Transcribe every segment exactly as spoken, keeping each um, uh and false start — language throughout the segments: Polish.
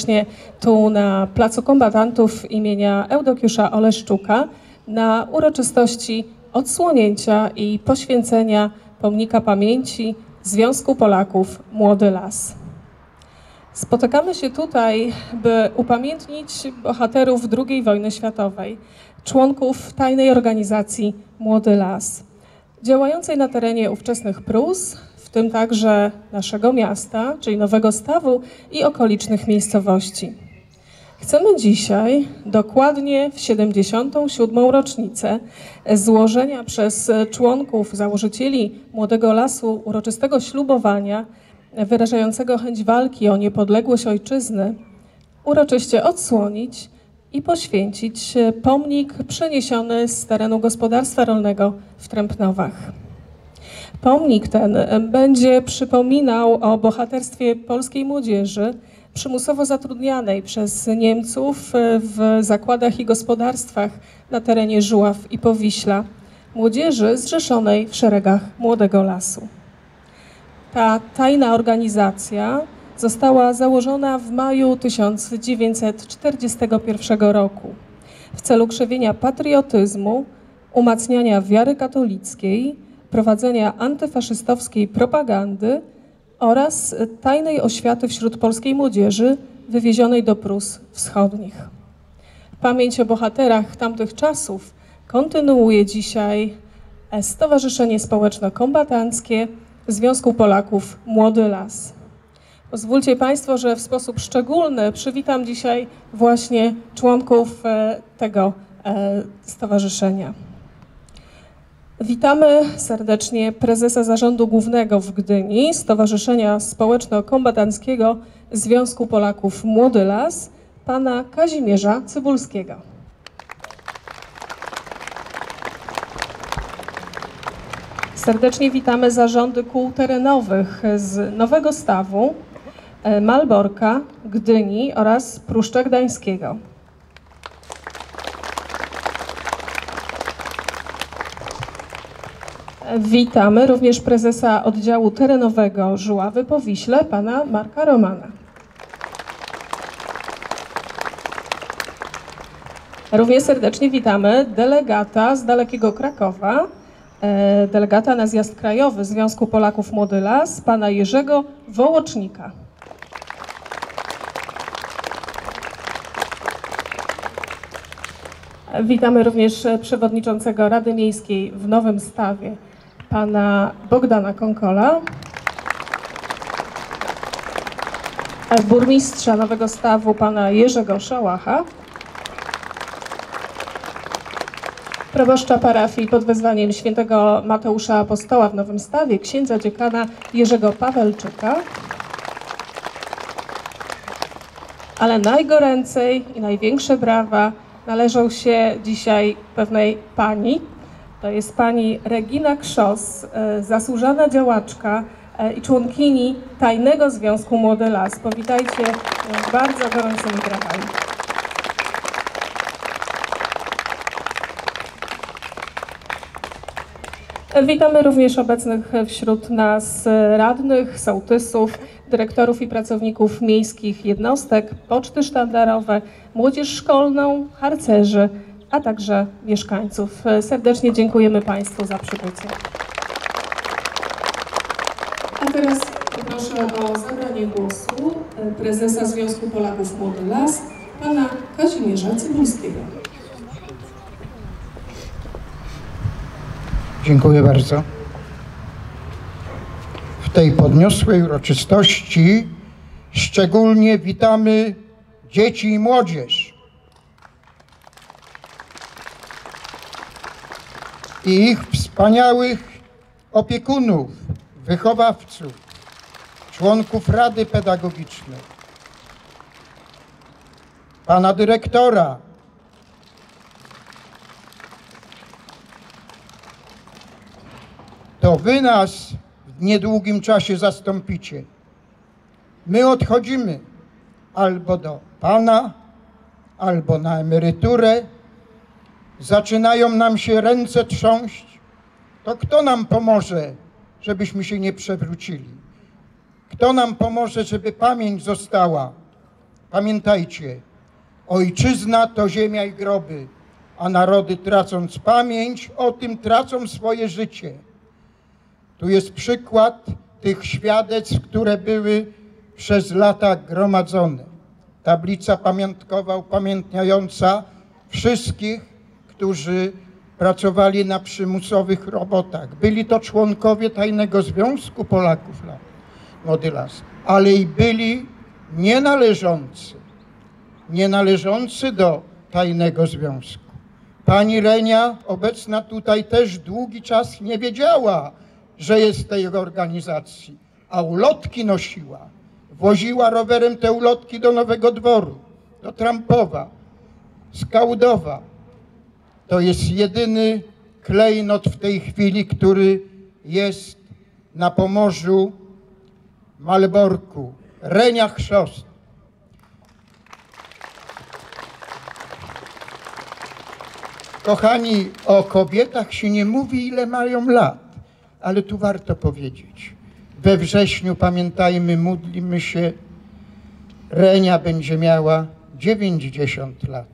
serdecznie tu na Placu Kombatantów imienia Eudokiusza Oleszczuka na uroczystości odsłonięcia i poświęcenia pomnika pamięci Związku Polaków Młody Las. Spotykamy się tutaj, by upamiętnić bohaterów drugiej wojny światowej, członków tajnej organizacji Młody Las, działającej na terenie ówczesnych Prus, w tym także naszego miasta, czyli Nowego Stawu i okolicznych miejscowości. Chcemy dzisiaj, dokładnie w siedemdziesiątą siódmą rocznicę złożenia przez członków, założycieli Młodego Lasu uroczystego ślubowania wyrażającego chęć walki o niepodległość ojczyzny, uroczyście odsłonić i poświęcić pomnik przeniesiony z terenu gospodarstwa rolnego w Trępnowach. Pomnik ten będzie przypominał o bohaterstwie polskiej młodzieży przymusowo zatrudnianej przez Niemców w zakładach i gospodarstwach na terenie Żuław i Powiśla, młodzieży zrzeszonej w szeregach Młodego Lasu. Ta tajna organizacja została założona w maju tysiąc dziewięćset czterdziestego pierwszego roku w celu krzewienia patriotyzmu, umacniania wiary katolickiej, prowadzenia antyfaszystowskiej propagandy oraz tajnej oświaty wśród polskiej młodzieży wywiezionej do Prus Wschodnich. Pamięć o bohaterach tamtych czasów kontynuuje dzisiaj Stowarzyszenie Społeczno-Kombatanckie Związku Polaków Młody Las. Pozwólcie Państwo, że w sposób szczególny przywitam dzisiaj właśnie członków tego stowarzyszenia. Witamy serdecznie prezesa Zarządu Głównego w Gdyni Stowarzyszenia Społeczno-Kombatanckiego Związku Polaków Młody Las, pana Kazimierza Cybulskiego. Serdecznie witamy zarządy kół terenowych z Nowego Stawu, Malborka, Gdyni oraz Pruszcza Gdańskiego. Witamy również prezesa oddziału terenowego Żuławy Powiśle, pana Marka Romana. Również serdecznie witamy delegata z dalekiego Krakowa, delegata na zjazd krajowy Związku Polaków Młody Las, pana Jerzego Wołocznika. Witamy również przewodniczącego Rady Miejskiej w Nowym Stawie, pana Bogdana Konkola, burmistrza Nowego Stawu, pana Jerzego Szałacha, proboszcza parafii pod wezwaniem świętego Mateusza Apostoła w Nowym Stawie, księdza dziekana Jerzego Pawelczyka, ale najgoręcej i największe brawa należą się dzisiaj pewnej pani. To jest pani Regina Krzos, zasłużona działaczka i członkini Tajnego Związku Młody Las. Powitajcie ją bardzo gorącymi brawami. Witamy również obecnych wśród nas radnych, sołtysów, dyrektorów i pracowników miejskich jednostek, poczty sztandarowe, młodzież szkolną, harcerzy, a także mieszkańców. Serdecznie dziękujemy Państwu za przybycie. A teraz proszę o zabranie głosu prezesa Związku Polaków Młody Las, pana Kazimierza Cybulskiego. Dziękuję bardzo. W tej podniosłej uroczystości szczególnie witamy dzieci i młodzież i ich wspaniałych opiekunów, wychowawców, członków Rady Pedagogicznej, pana dyrektora, to wy nas w niedługim czasie zastąpicie. My odchodzimy albo do pana, albo na emeryturę. Zaczynają nam się ręce trząść. To kto nam pomoże, żebyśmy się nie przewrócili? Kto nam pomoże, żeby pamięć została Pamiętajcie, ojczyzna to ziemia i groby, a narody tracąc pamięć, o tym tracą swoje życie. Tu jest przykład tych świadectw, które były przez lata gromadzone. Tablica pamiątkowa upamiętniająca wszystkich, którzy pracowali na przymusowych robotach. Byli to członkowie Tajnego Związku Polaków Młody Las, ale i byli nienależący, nienależący do Tajnego Związku. Pani Renia, obecna tutaj, też długi czas nie wiedziała, że jest w tej organizacji, a ulotki nosiła. Woziła rowerem te ulotki do Nowego Dworu, do Trampowa, z Kałdowa. To jest jedyny klejnot w tej chwili, który jest na Pomorzu, Malborku. Renia Chrzosn. Kochani, o kobietach się nie mówi, ile mają lat, ale tu warto powiedzieć. We wrześniu, pamiętajmy, módlimy się, Renia będzie miała dziewięćdziesiąt lat.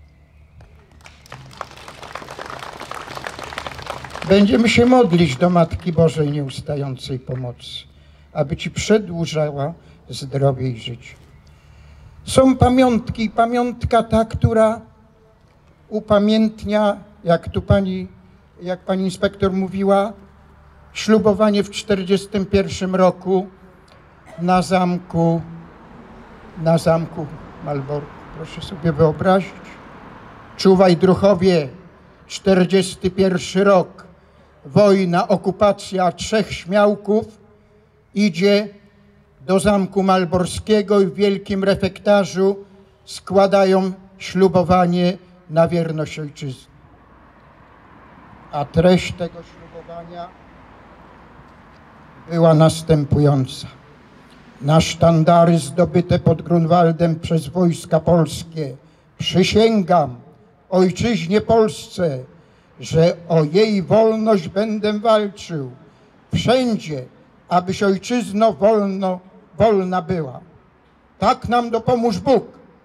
Będziemy się modlić do Matki Bożej Nieustającej Pomocy, aby Ci przedłużała zdrowie i życie. Są pamiątki i pamiątka ta, która upamiętnia, jak tu pani, jak pani inspektor mówiła, ślubowanie w czterdziestym pierwszym roku na zamku, na zamku Malborku. Proszę sobie wyobrazić. Czuwaj, druhowie, czterdziesty pierwszy rok, wojna, okupacja, trzech śmiałków idzie do zamku malborskiego i w wielkim refektarzu składają ślubowanie na wierność ojczyzny. A treść tego ślubowania była następująca. Na sztandary zdobyte pod Grunwaldem przez wojska polskie przysięgam ojczyźnie Polsce, że o jej wolność będę walczył wszędzie, abyś ojczyzno wolno, wolna była. Tak nam dopomóż Bóg.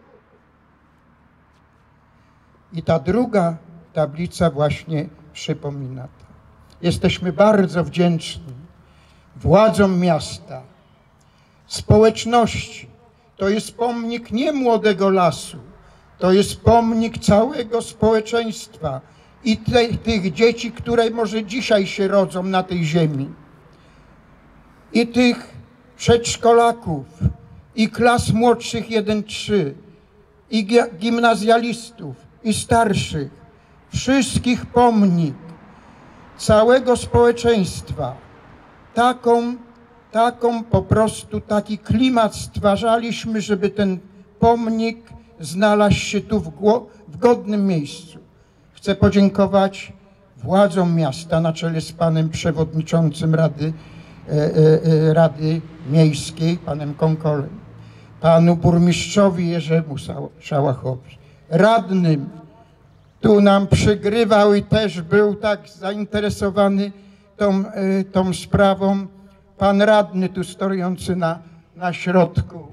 I ta druga tablica właśnie przypomina to. Jesteśmy bardzo wdzięczni władzom miasta, społeczności. To jest pomnik nie Młodego Lasu, to jest pomnik całego społeczeństwa i te, tych dzieci, które może dzisiaj się rodzą na tej ziemi. I tych przedszkolaków, i klas młodszych jeden trzy, i gimnazjalistów, i starszych. Wszystkich pomnik, całego społeczeństwa. Taką, taką po prostu, taki klimat stwarzaliśmy, żeby ten pomnik znalazł się tu w, w godnym miejscu. Chcę podziękować władzom miasta na czele z panem przewodniczącym Rady, e, e, Rady Miejskiej, panem Konkolem, panu burmistrzowi Jerzemu Szałachowi, radnym. Tu nam przygrywał i też był tak zainteresowany tą, tą sprawą. Pan radny tu stojący na, na środku.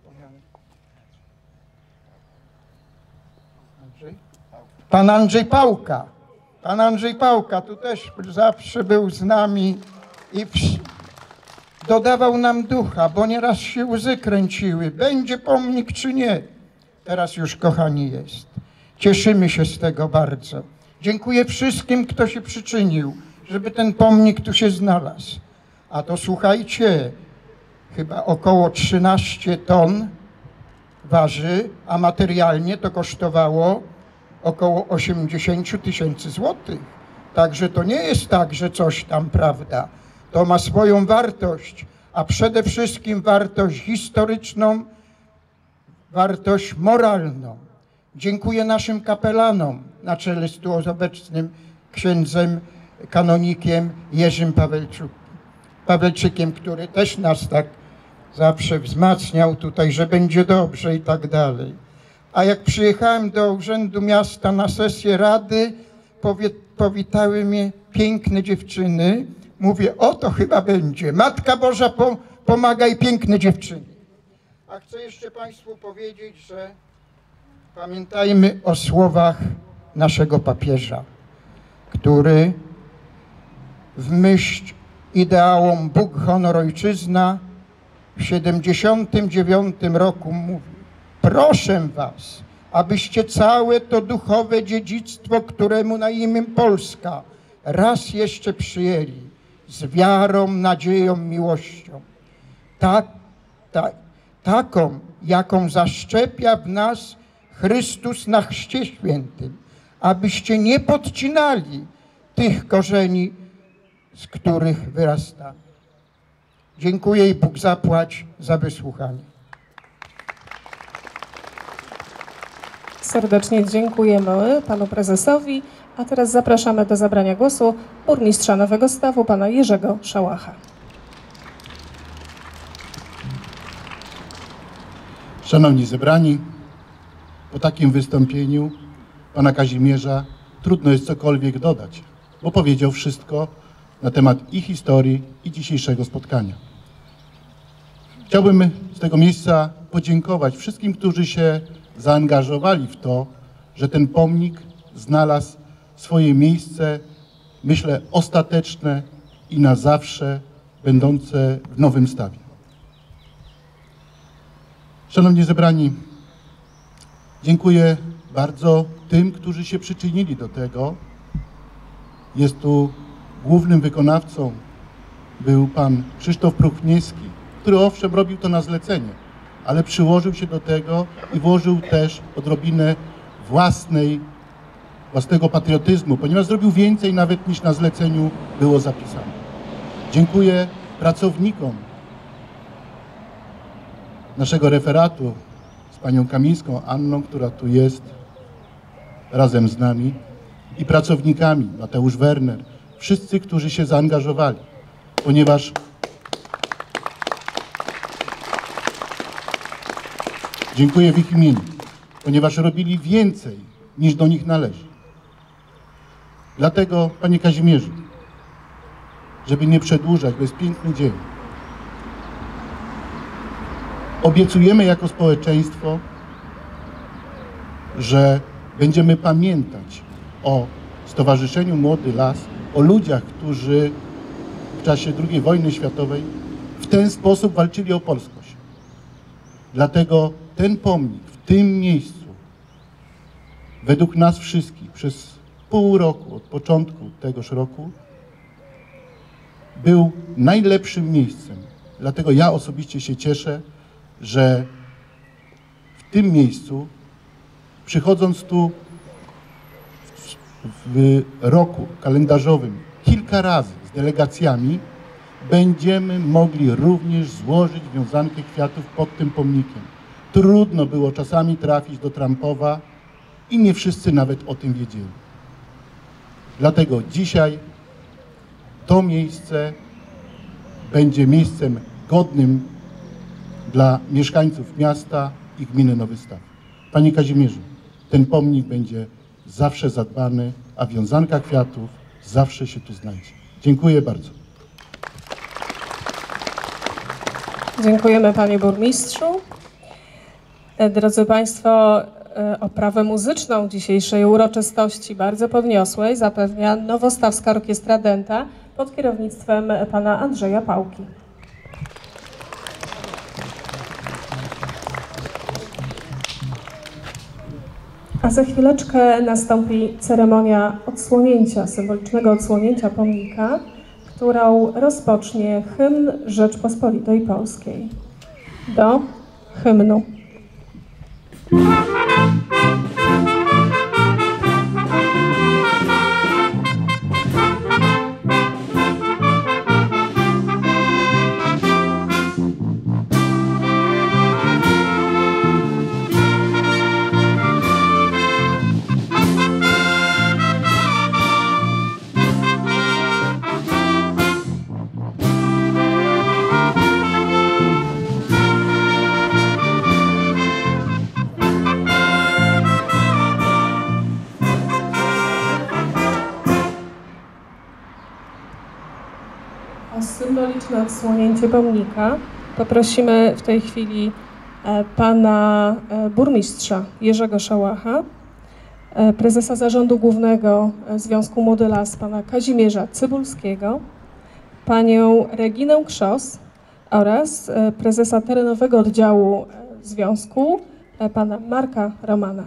Pan Andrzej Pałka. Pan Andrzej Pałka tu też zawsze był z nami i dodawał nam ducha, bo nieraz się łzy kręciły. Będzie pomnik czy nie? Teraz już, kochani, jest. Cieszymy się z tego bardzo. Dziękuję wszystkim, kto się przyczynił, żeby ten pomnik tu się znalazł. A to słuchajcie, chyba około trzynaście ton waży, a materialnie to kosztowało około osiemdziesiąt tysięcy złotych. Także to nie jest tak, że coś tam, prawda. To ma swoją wartość, a przede wszystkim wartość historyczną, wartość moralną. Dziękuję naszym kapelanom na czele z tu obecnym księdzem kanonikiem Jerzym Pawelczykiem, który też nas tak zawsze wzmacniał tutaj, że będzie dobrze i tak dalej. A jak przyjechałem do Urzędu Miasta na sesję Rady, powie, powitały mnie piękne dziewczyny. Mówię, o to chyba będzie. Matka Boża, po, pomagaj, piękne dziewczyny. A chcę jeszcze Państwu powiedzieć, że pamiętajmy o słowach naszego papieża, który w myśl ideałom Bóg, honor, ojczyzna w siedemdziesiątym dziewiątym roku mówił: proszę was, abyście całe to duchowe dziedzictwo, któremu na imię Polska, raz jeszcze przyjęli z wiarą, nadzieją, miłością. Tak, tak, taką, jaką zaszczepia w nas Chrystus na Chrzcie Świętym, abyście nie podcinali tych korzeni, z których wyrasta. Dziękuję i Bóg zapłać za wysłuchanie. Serdecznie dziękujemy panu prezesowi, a teraz zapraszamy do zabrania głosu burmistrza Nowego Stawu, pana Jerzego Szałacha. Szanowni zebrani, po takim wystąpieniu pana Kazimierza trudno jest cokolwiek dodać, bo powiedział wszystko na temat i historii, i dzisiejszego spotkania. Chciałbym z tego miejsca podziękować wszystkim, którzy się zaangażowali w to, że ten pomnik znalazł swoje miejsce, myślę, ostateczne i na zawsze będące w Nowym Stawie. Szanowni zebrani, dziękuję bardzo tym, którzy się przyczynili do tego. Jest tu głównym wykonawcą był pan Krzysztof Pruchniewski, który owszem robił to na zlecenie, ale przyłożył się do tego i włożył też odrobinę własnej, własnego patriotyzmu, ponieważ zrobił więcej nawet niż na zleceniu było zapisane. Dziękuję pracownikom naszego referatu z panią Kamińską, Anną, która tu jest razem z nami, i pracownikami, Mateusz Werner, wszyscy, którzy się zaangażowali, ponieważ dziękuję w ich imieniu, ponieważ robili więcej niż do nich należy. Dlatego, panie Kazimierzu, żeby nie przedłużać, bo jest piękny dzień, obiecujemy jako społeczeństwo, że będziemy pamiętać o Stowarzyszeniu Młody Las, o ludziach, którzy w czasie drugiej wojny światowej w ten sposób walczyli o polskość. Dlatego ten pomnik w tym miejscu, według nas wszystkich, przez pół roku, od początku tegoż roku, był najlepszym miejscem. Dlatego ja osobiście się cieszę, że w tym miejscu, przychodząc tu w roku kalendarzowym kilka razy z delegacjami, będziemy mogli również złożyć wiązankę kwiatów pod tym pomnikiem. Trudno było czasami trafić do Trampowa i nie wszyscy nawet o tym wiedzieli. Dlatego dzisiaj to miejsce będzie miejscem godnym dla mieszkańców miasta i gminy Nowy Staw. Panie Kazimierzu, ten pomnik będzie zawsze zadbany, a wiązanka kwiatów zawsze się tu znajdzie. Dziękuję bardzo. Dziękujemy panie burmistrzu. Drodzy państwo, oprawę muzyczną dzisiejszej uroczystości, bardzo podniosłej, zapewnia Nowostawska Orkiestra Dęta pod kierownictwem pana Andrzeja Pałki. A za chwileczkę nastąpi ceremonia odsłonięcia, symbolicznego odsłonięcia pomnika, którą rozpocznie hymn Rzeczpospolitej Polskiej. Do hymnu. O symboliczne odsłonięcie pomnika poprosimy w tej chwili pana burmistrza Jerzego Szałacha, prezesa Zarządu Głównego Związku Młody Las pana Kazimierza Cybulskiego, panią Reginę Krzos oraz prezesa terenowego oddziału związku pana Marka Romana.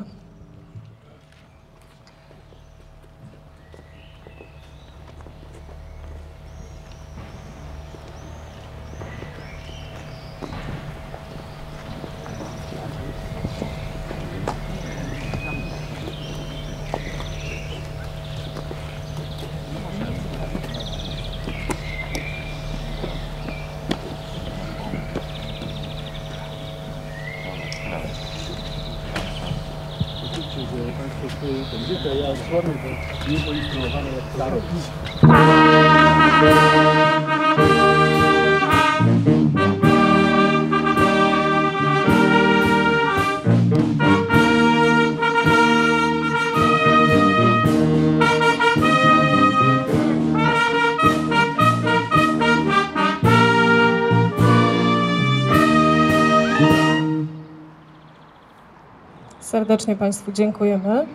Serdecznie Państwu dziękujemy.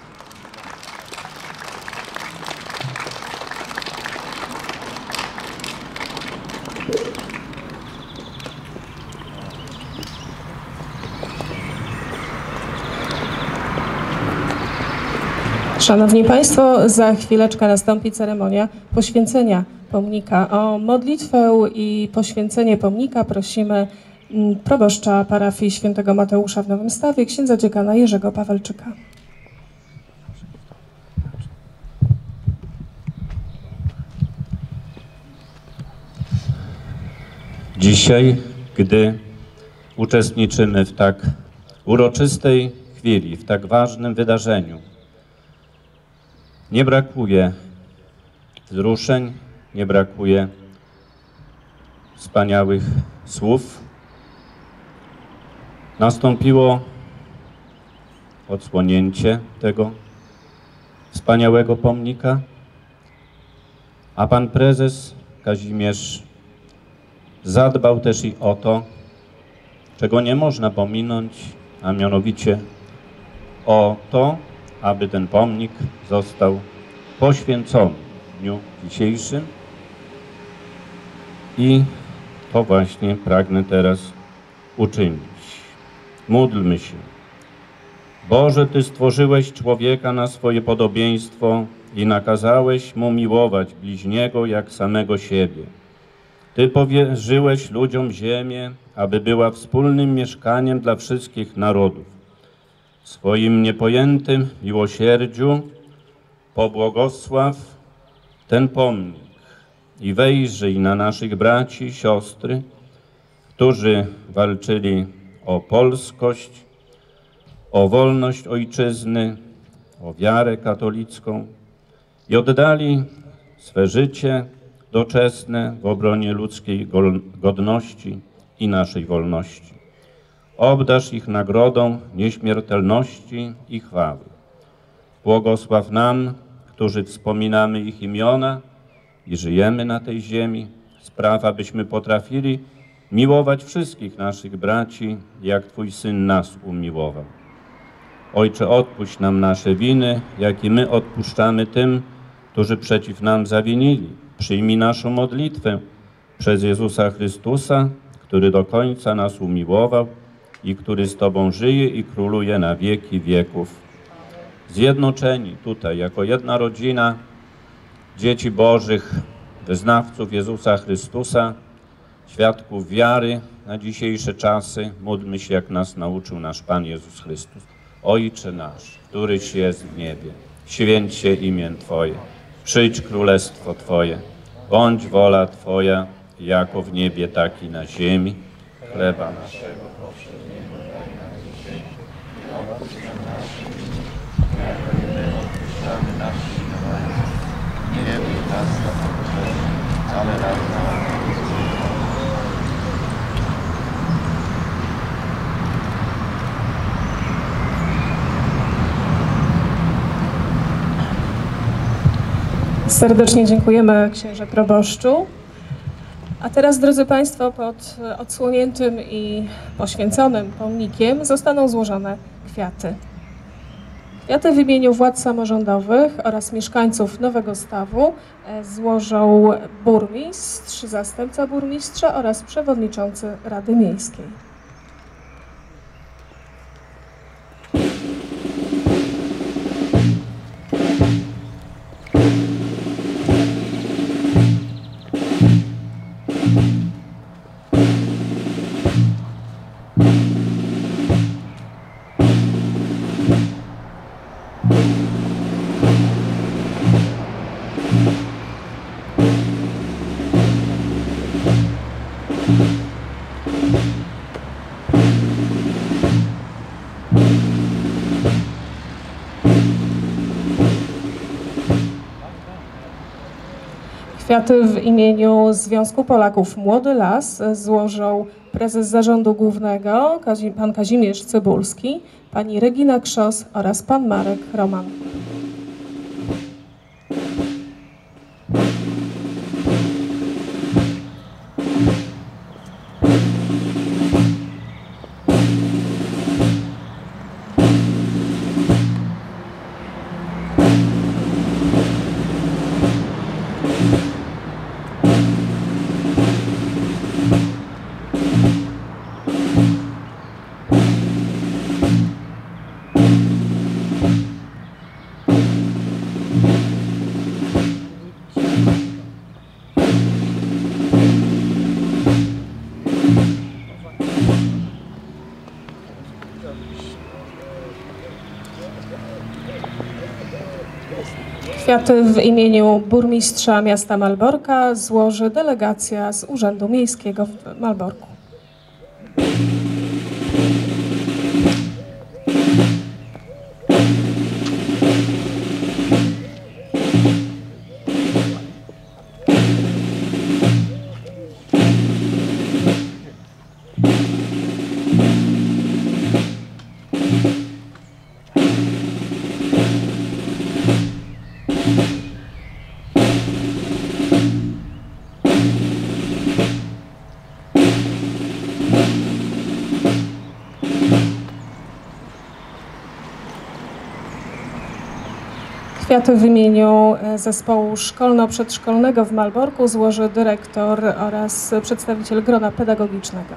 Szanowni Państwo, za chwileczkę nastąpi ceremonia poświęcenia pomnika. O modlitwę i poświęcenie pomnika prosimy proboszcza parafii świętego Mateusza w Nowym Stawie, księdza dziekana Jerzego Pawelczyka. Dzisiaj, gdy uczestniczymy w tak uroczystej chwili, w tak ważnym wydarzeniu, nie brakuje wzruszeń, nie brakuje wspaniałych słów. Nastąpiło odsłonięcie tego wspaniałego pomnika, a pan prezes Kazimierz zadbał też i o to, czego nie można pominąć, a mianowicie o to, aby ten pomnik został poświęcony w dniu dzisiejszym. I to właśnie pragnę teraz uczynić. Módlmy się. Boże, Ty stworzyłeś człowieka na swoje podobieństwo i nakazałeś mu miłować bliźniego jak samego siebie. Ty powierzyłeś ludziom ziemię, aby była wspólnym mieszkaniem dla wszystkich narodów. W swoim niepojętym miłosierdziu pobłogosław ten pomnik i wejrzyj na naszych braci i siostry, którzy walczyli o polskość, o wolność ojczyzny, o wiarę katolicką i oddali swe życie doczesne w obronie ludzkiej godności i naszej wolności. Obdarz ich nagrodą nieśmiertelności i chwały. Błogosław nam, którzy wspominamy ich imiona i żyjemy na tej ziemi, spraw, abyśmy potrafili miłować wszystkich naszych braci, jak Twój Syn nas umiłował. Ojcze, odpuść nam nasze winy, jak i my odpuszczamy tym, którzy przeciw nam zawinili. Przyjmij naszą modlitwę przez Jezusa Chrystusa, który do końca nas umiłował i który z Tobą żyje i króluje na wieki wieków. Zjednoczeni tutaj jako jedna rodzina dzieci Bożych, wyznawców Jezusa Chrystusa, świadków wiary na dzisiejsze czasy, módlmy się, jak nas nauczył nasz Pan Jezus Chrystus. Ojcze nasz, któryś jest w niebie, święć się imię Twoje, przyjdź królestwo Twoje, bądź wola Twoja, jako w niebie, tak i na ziemi. Chleba naszego powszedniego daj nam dzisiaj, i odpuść nam nasze winy, jako i my odpuszczamy naszym winowajcom. Nie wódź nas na pokuszenie, ale racz nas. Serdecznie dziękujemy księże proboszczu. A teraz, drodzy Państwo, pod odsłoniętym i poświęconym pomnikiem zostaną złożone kwiaty. Kwiaty w imieniu władz samorządowych oraz mieszkańców Nowego Stawu złożą burmistrz, zastępca burmistrza oraz przewodniczący Rady Miejskiej. Kwiaty w imieniu Związku Polaków Młody Las złożą prezes Zarządu Głównego pan Kazimierz Cybulski, pani Regina Krzos oraz pan Marek Roman. Kwiaty w imieniu burmistrza miasta Malborka złoży delegacja z Urzędu Miejskiego w Malborku. Kwiaty w imieniu zespołu szkolno-przedszkolnego w Malborku złoży dyrektor oraz przedstawiciel grona pedagogicznego.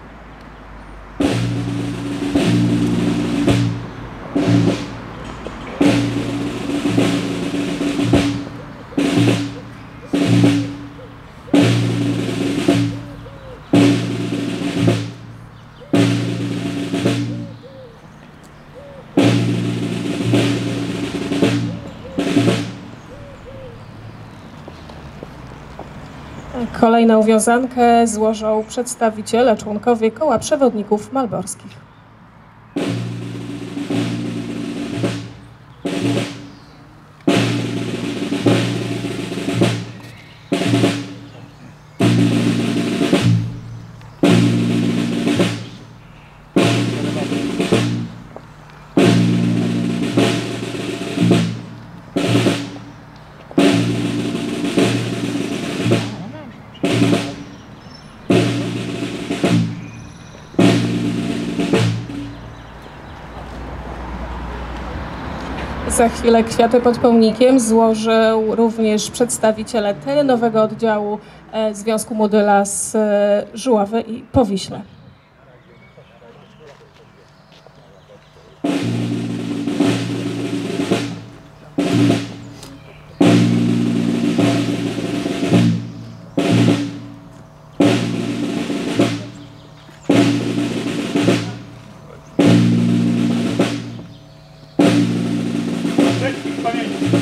Kolejną wiązankę złożą przedstawiciele, członkowie Koła Przewodników Malborskich. Za chwilę kwiaty pod pomnikiem złożył również przedstawiciele terenowego oddziału Związku Młody Las Żuławy i Powiśle. Pamięci.